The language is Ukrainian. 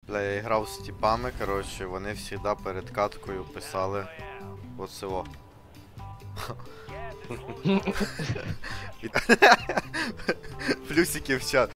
Бля, я грав з типами, коротше, вони завжди перед каткою писали оцево. Плюсики в чат.